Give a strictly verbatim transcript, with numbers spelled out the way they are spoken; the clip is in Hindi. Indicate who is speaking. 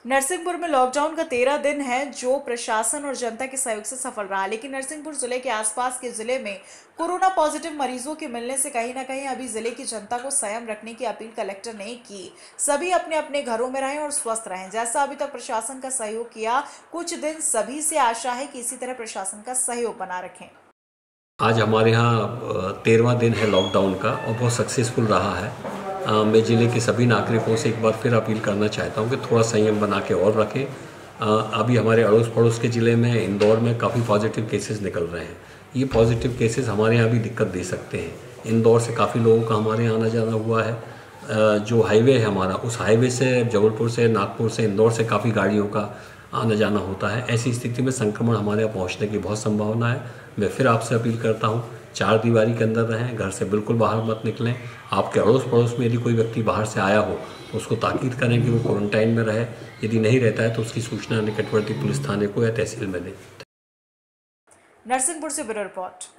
Speaker 1: नरसिंहपुर में लॉकडाउन का तेरह दिन है जो प्रशासन और जनता के सहयोग से सफल रहा। लेकिन नरसिंहपुर जिले के आसपास के जिले में कोरोना पॉजिटिव मरीजों के मिलने से कहीं ना कहीं अभी जिले की जनता को संयम रखने की अपील कलेक्टर ने की। सभी अपने अपने घरों में रहें और स्वस्थ रहें, जैसा अभी तक प्रशासन का सहयोग किया। कुछ दिन सभी से आशा है कि इसी तरह प्रशासन का सहयोग बना रखें।
Speaker 2: आज हमारे यहाँ तेरहवां दिन है लॉकडाउन का और बहुत सक्सेसफुल रहा है। आ, मैं ज़िले के सभी नागरिकों से एक बार फिर अपील करना चाहता हूँ कि थोड़ा संयम बना के और रखें। आ, अभी हमारे अड़ोस पड़ोस के ज़िले में इंदौर में काफ़ी पॉजिटिव केसेस निकल रहे हैं। ये पॉजिटिव केसेस हमारे यहाँ भी दिक्कत दे सकते हैं। इंदौर से काफ़ी लोगों का हमारे यहाँ आना जाना हुआ है। आ, जो हाईवे है हमारा, उस हाईवे से जबलपुर से, नागपुर से, इंदौर से काफ़ी गाड़ियों का आना जाना होता है। ऐसी स्थिति में संक्रमण हमारे यहाँ पहुँचने की बहुत संभावना है। मैं फिर आपसे अपील करता हूँ, चार दीवारी के अंदर रहें, घर से बिल्कुल बाहर मत निकलें। आपके अड़ोस पड़ोस में यदि कोई व्यक्ति बाहर से आया हो तो उसको ताकीद करें कि वो क्वारंटाइन में रहे। यदि नहीं रहता है तो उसकी सूचना निकटवर्ती पुलिस थाने को या तहसील में दें।
Speaker 1: नरसिंहपुर से ब्यूरो रिपोर्ट।